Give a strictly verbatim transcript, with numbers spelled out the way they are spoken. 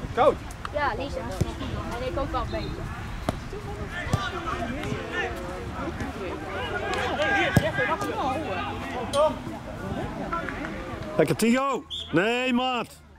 Koud. Ja, Lisa. En ik ook wel een beetje. Lekker Theo! Nee, maat!